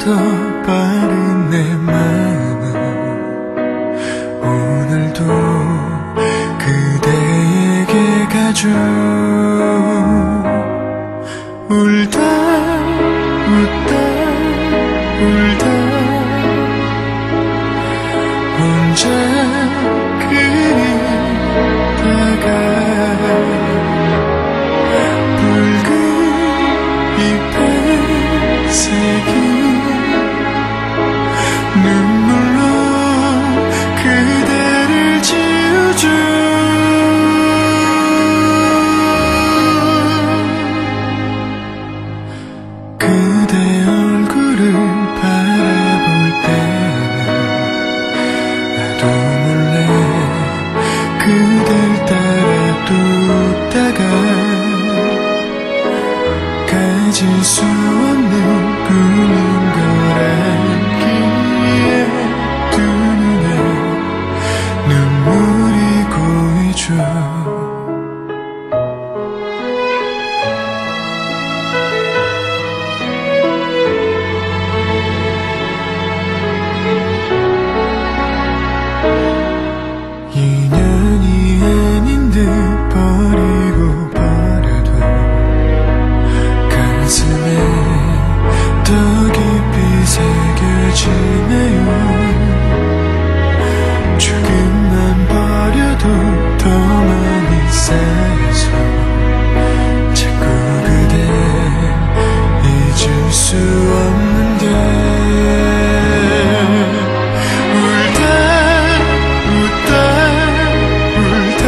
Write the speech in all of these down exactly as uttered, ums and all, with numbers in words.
더 빠른 내 마음은 오늘도 그대에게 가죠. 울다 웃다 울다 혼자 그리다가 붉은 잎에 새긴 눈물로 그대를 지우죠. 그대 얼굴을 바라볼 때는 나도 몰래 그댈 따라 또 웃다가 가질 수 없는 꿈인 걸 알기에 두 눈에 눈물이 고이죠. 인연이 아닌 듯 버리고 버려도 가슴에 더 깊이 새겨지네요. 조금만 버려도 더 많이 쌓여서 자꾸 그댈 잊을 수 없는데 울다 웃다 울다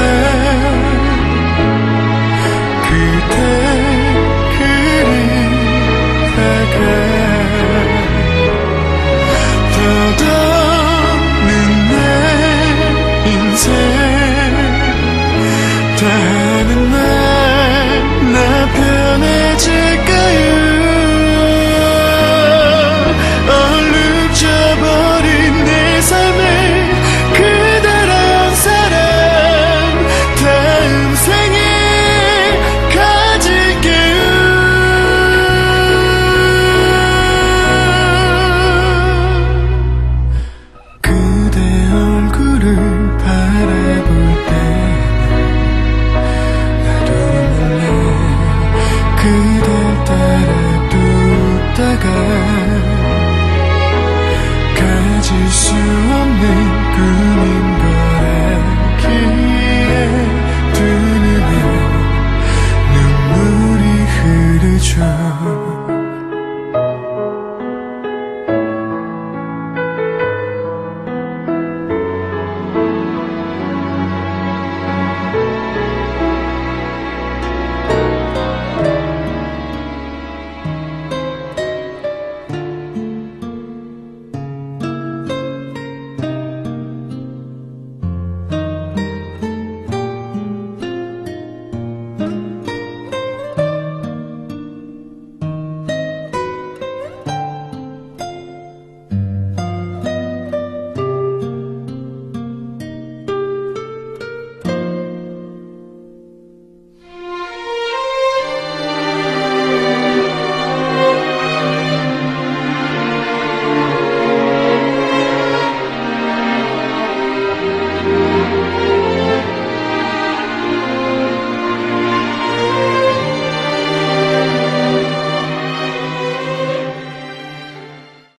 그대 그리다가 더더는 내 인생 다하는 날 나 편해질까요? 얼룩져버린 내 삶에 그대란 사랑 다음 생에 가질게요. 그대 얼굴을 바라볼 때는 나도 몰래 그댈 따라 또 웃다가 가질 수 없는 꿈인 걸 알기에 두 눈에 눈물이 흐르죠.